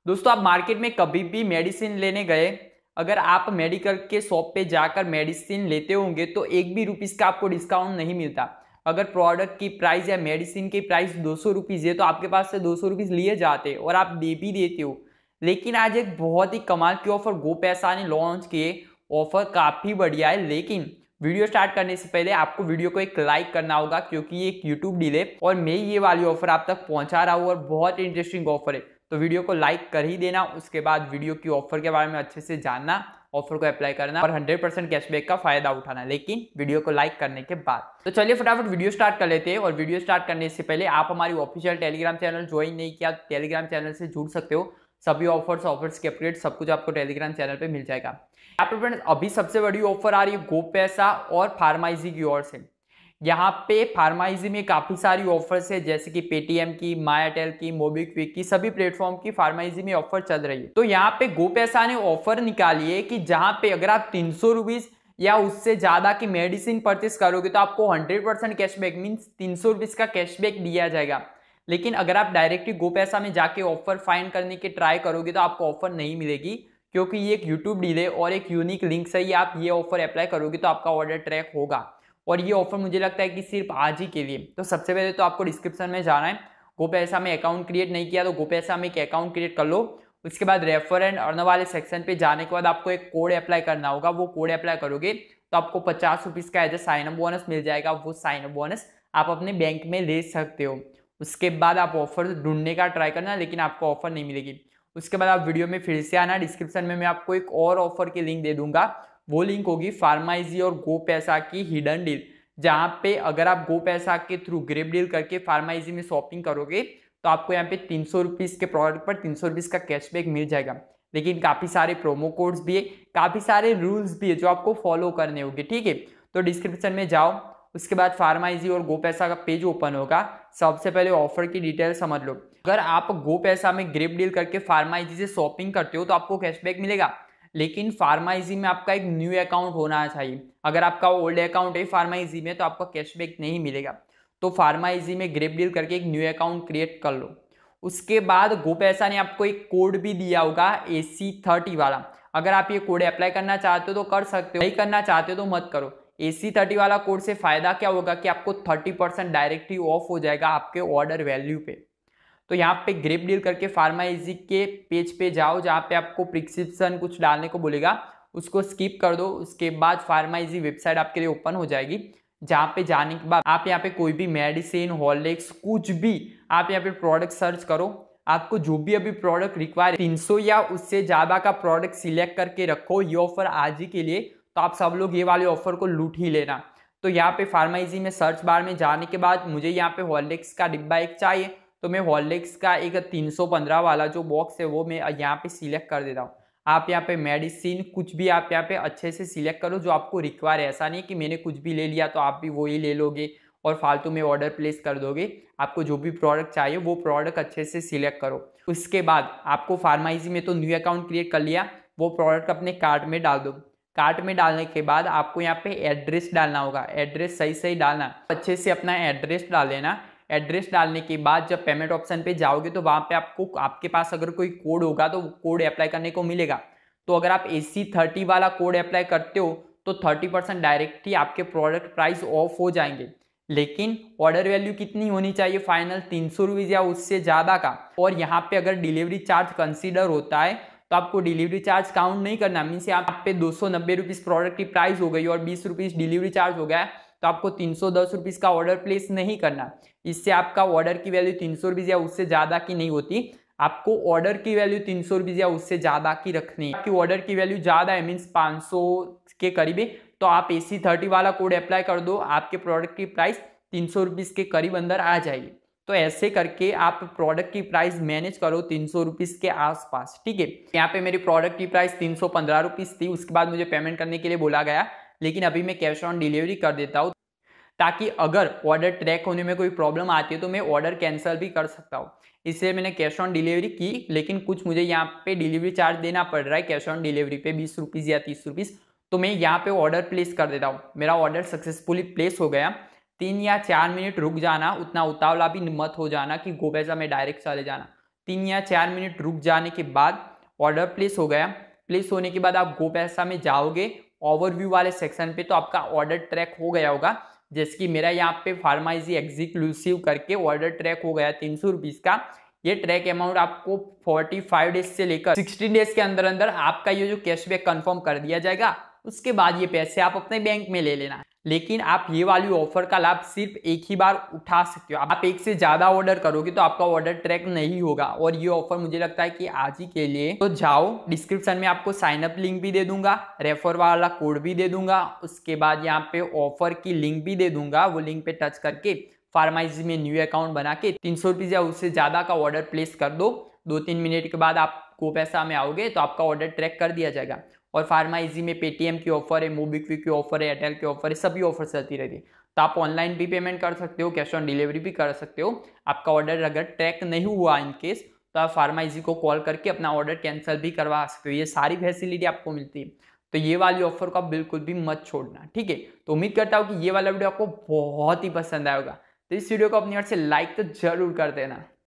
दोस्तों आप मार्केट में कभी भी मेडिसिन लेने गए, अगर आप मेडिकल के शॉप पे जाकर मेडिसिन लेते होंगे तो एक भी रुपीस का आपको डिस्काउंट नहीं मिलता। अगर प्रोडक्ट की प्राइस या मेडिसिन की प्राइस 200 रुपीज है तो आपके पास से 200 रुपीज लिए जाते और आप दे भी देते हो। लेकिन आज एक बहुत ही कमाल की ऑफर गोपैसा ने लॉन्च किए। ऑफर काफी बढ़िया है, लेकिन वीडियो स्टार्ट करने से पहले आपको वीडियो को एक लाइक करना होगा क्योंकि ये एक यूट्यूब डील है और मैं ये वाली ऑफर आप तक पहुंचा रहा हूँ और बहुत इंटरेस्टिंग ऑफर है। तो वीडियो को लाइक कर ही देना, उसके बाद वीडियो की ऑफर के बारे में अच्छे से जानना, ऑफर को अप्लाई करना और 100% कैशबैक का फायदा उठाना, लेकिन वीडियो को लाइक करने के बाद। तो चलिए फटाफट वीडियो स्टार्ट कर लेते हैं। और वीडियो स्टार्ट करने से पहले आप हमारी ऑफिशियल टेलीग्राम चैनल ज्वाइन नहीं किया, टेलीग्राम चैनल से जुड़ सकते हो। सभी ऑफर्स के अपडेट सब कुछ आपको टेलीग्राम चैनल पे मिल जाएगा। यहाँ पे फ्रेंड्स अभी सबसे बड़ी ऑफर आ रही है गोपैसा और फार्माइजी की ओर से। यहाँ पे फार्माइजी में काफी सारी ऑफर्स है, जैसे कि पेटीएम की, मायाटेल की, मोबीक्विक की, सभी प्लेटफॉर्म की फार्माइजी में ऑफर चल रही है। तो यहाँ पे गोपैसा ने ऑफर निकाली है कि जहां पे अगर आप 300 रुपीज या उससे ज्यादा की मेडिसिन परचेस करोगे तो आपको 100% कैशबैक मीन्स 300 रुपीज का कैशबैक दिया जाएगा। लेकिन अगर आप डायरेक्टली गोपैसा में जाके ऑफर फाइंड करने के ट्राई करोगे तो आपको ऑफर नहीं मिलेगी, क्योंकि ये एक यूट्यूब डील है और एक यूनिक लिंक से ही आप ये ऑफर अप्लाई करोगे तो आपका ऑर्डर ट्रैक होगा। और ये ऑफर मुझे लगता है कि सिर्फ आज ही के लिए। तो सबसे पहले तो आपको डिस्क्रिप्शन में जाना है। गोपैसा में अकाउंट क्रिएट नहीं किया तो गोपैसा में एक अकाउंट क्रिएट कर लो। उसके बाद रेफर एंड अर्न वाले सेक्शन पे जाने के बाद आपको एक कोड अप्लाई करना होगा। वो कोड अप्लाई करोगे तो आपको 50 रुपीज का as a sign up bonus मिल जाएगा। वो साइन अप बोनस आप अपने बैंक में ले सकते हो। उसके बाद आप ऑफर ढूंढने का ट्राई करना, लेकिन आपको ऑफर नहीं मिलेगी। उसके बाद आप वीडियो में फिर से आना। डिस्क्रिप्शन में मैं आपको एक और ऑफर की लिंक दे दूंगा। वो लिंक होगी फार्माइजी और गोपैसा की हिडन डील, जहां पे अगर आप गोपैसा के थ्रू ग्रेप डील करके फार्माइजी में शॉपिंग करोगे तो आपको यहाँ पे 300 रुपीज के प्रोडक्ट पर 300 रुपीज का कैशबैक मिल जाएगा। लेकिन काफी सारे प्रोमो कोड्स भी है, काफी सारे रूल्स भी है जो आपको फॉलो करने होंगे। ठीक है, तो डिस्क्रिप्शन में जाओ। उसके बाद फार्माइजी और गोपैसा का पेज ओपन होगा। सबसे पहले ऑफर की डिटेल समझ लो। अगर आप गोपैसा में ग्रेप डील करके फार्माइजी से शॉपिंग करते हो तो आपको कैशबैक मिलेगा, लेकिन फार्माइजी में आपका एक न्यू अकाउंट होना चाहिए। अगर आपका ओल्ड अकाउंट है फार्माइजी में तो आपका कैशबैक नहीं मिलेगा। तो फार्माइजी में ग्रेप डील करके एक न्यू अकाउंट क्रिएट कर लो। उसके बाद गोपैसा ने आपको एक कोड भी दिया होगा AC30 वाला। अगर आप ये कोड अप्लाई करना चाहते हो तो कर सकते हो, नहीं करना चाहते हो तो मत करो। AC30 वाला कोड से फायदा क्या होगा कि आपको 30% डायरेक्टली ऑफ हो जाएगा आपके ऑर्डर वैल्यू पे। तो यहाँ पे ग्रेप डील करके फार्माइजी के पेज पे जाओ, जहाँ पे आपको प्रिस्क्रिप्शन कुछ डालने को बोलेगा, उसको स्किप कर दो। उसके बाद फार्माइजी वेबसाइट आपके लिए ओपन हो जाएगी, जहाँ पे जाने के बाद आप यहाँ पे कोई भी मेडिसिन, हॉर्लिक्स, कुछ भी आप यहाँ पे प्रोडक्ट सर्च करो। आपको जो भी अभी प्रोडक्ट रिक्वायर 300 या उससे ज्यादा का प्रोडक्ट सिलेक्ट करके रखो। ये ऑफर आज ही के लिए, तो आप सब लोग ये वाले ऑफर को लूट ही लेना। तो यहाँ पे फार्माइजी में सर्च बार में जाने के बाद मुझे यहाँ पे हॉर्लिक्स का डिब्बा एक चाहिए, तो मैं हॉर्लिक्स का एक 315 वाला जो बॉक्स है वो मैं यहाँ पे सिलेक्ट कर देता हूँ। आप यहाँ पे मेडिसिन कुछ भी आप यहाँ पे अच्छे से सिलेक्ट करो जो आपको रिक्वायर है। ऐसा नहीं कि मैंने कुछ भी ले लिया तो आप भी वही ले लोगे और फालतू में ऑर्डर प्लेस कर दोगे। आपको जो भी प्रोडक्ट चाहिए वो प्रोडक्ट अच्छे से सिलेक्ट करो। उसके बाद आपको फार्माइजी में तो न्यू अकाउंट क्रिएट कर लिया, वो प्रोडक्ट अपने कार्ट में डाल दो। कार्ट में डालने के बाद आपको यहाँ पे एड्रेस डालना होगा। एड्रेस सही सही डालना, अच्छे से अपना एड्रेस डाल लेना। एड्रेस डालने के बाद जब पेमेंट ऑप्शन पे जाओगे तो वहां पे आपको आपके पास अगर कोई कोड होगा तो कोड अप्लाई करने को मिलेगा। तो अगर आप AC30 वाला कोड अप्लाई करते हो तो 30% डायरेक्ट ही आपके प्रोडक्ट प्राइस ऑफ हो जाएंगे। लेकिन ऑर्डर वैल्यू कितनी होनी चाहिए फाइनल? 300 रुपीज या उससे ज्यादा का। और यहाँ पे अगर डिलीवरी चार्ज कंसीडर होता है तो आपको डिलीवरी चार्ज काउंट नहीं करना। मीन्स यहाँ पे 290 रुपीज प्रोडक्ट की प्राइस हो गई और 20 रुपीज डिलीवरी चार्ज हो गया, तो आपको 310 रुपीज का ऑर्डर प्लेस नहीं करना। इससे आपका ऑर्डर की वैल्यू 300 रुपीज या उससे ज्यादा की नहीं होती। आपको ऑर्डर की वैल्यू 300 रुपीज या उससे ज्यादा की रखनी है। आपकी ऑर्डर की वैल्यू ज्यादा है मीन्स 500 के करीब है, तो आप AC30 वाला कोड अप्लाई कर दो। आपके प्रोडक्ट की प्राइस 300 रुपीज के करीब अंदर आ जाएगी। तो ऐसे करके आप प्रोडक्ट की प्राइस मैनेज करो 300 रुपीज के आसपास। ठीक है, यहाँ पे मेरी प्रोडक्ट की प्राइस 315 रुपीज थी। उसके बाद मुझे पेमेंट करने के लिए बोला गया, लेकिन अभी मैं कैश ऑन डिलीवरी कर देता हूँ, ताकि अगर ऑर्डर ट्रैक होने में कोई प्रॉब्लम आती है तो मैं ऑर्डर कैंसिल भी कर सकता हूँ। इसलिए मैंने कैश ऑन डिलीवरी की, लेकिन कुछ मुझे यहाँ पे डिलीवरी चार्ज देना पड़ रहा है कैश ऑन डिलीवरी पे 20 रुपीज या 30 रुपीज। तो मैं यहाँ पे ऑर्डर प्लेस कर देता हूँ। मेरा ऑर्डर सक्सेसफुली प्लेस हो गया। 3 या 4 मिनट रुक जाना, उतना उतावला भी मत हो जाना कि गोपैसा में डायरेक्ट चले जाना। 3 या 4 मिनट रुक जाने के बाद ऑर्डर प्लेस हो गया। प्लेस होने के बाद आप गो पैसा में जाओगे ओवरव्यू वाले सेक्शन पे, तो आपका ऑर्डर ट्रैक हो गया होगा। जैसे कि मेरा यहाँ पे फार्मा इजी एक्सक्लूसिव करके ऑर्डर ट्रैक हो गया 300 रुपीज का। ये ट्रैक अमाउंट आपको 45 डेज से लेकर 60 डेज के अंदर अंदर आपका ये जो कैशबैक कंफर्म कर दिया जाएगा। उसके बाद ये पैसे आप अपने बैंक में ले लेना। लेकिन आप ये वाली ऑफर का लाभ सिर्फ एक ही बार उठा सकते हो। आप एक से ज्यादा ऑर्डर करोगे तो आपका ऑर्डर ट्रैक नहीं होगा। और ये ऑफर मुझे लगता है कि आज ही के लिए, तो जाओ डिस्क्रिप्शन में आपको साइन अप लिंक भी दे दूंगा, रेफर वाला कोड भी दे दूंगा, उसके बाद यहाँ पे ऑफर की लिंक भी दे दूंगा। वो लिंक पे टच करके फार्माइजी में न्यू अकाउंट बना के 300 रुपीज या उससे ज्यादा का ऑर्डर प्लेस कर दो। 2-3 मिनट के बाद आप को पैसा में आओगे तो आपका ऑर्डर ट्रैक कर दिया जाएगा। और फार्माइजी में पेटीएम की ऑफर है, मोबिक्विक की ऑफर है, एयरटेल की ऑफर है, सभी ऑफर चलती रहती है। तो आप ऑनलाइन भी पेमेंट कर सकते हो, कैश ऑन डिलीवरी भी कर सकते हो। आपका ऑर्डर अगर ट्रैक नहीं हुआ इन केस, तो आप फार्माइजी को कॉल करके अपना ऑर्डर कैंसिल भी करवा सकते हो। ये सारी फैसिलिटी आपको मिलती है। तो ये वाली ऑफर को आप बिल्कुल भी मत छोड़ना, ठीक है। तो उम्मीद करता हूँ कि ये वाला वीडियो आपको बहुत ही पसंद आएगा। तो इस वीडियो को अपनी ओर से लाइक तो जरूर कर देना।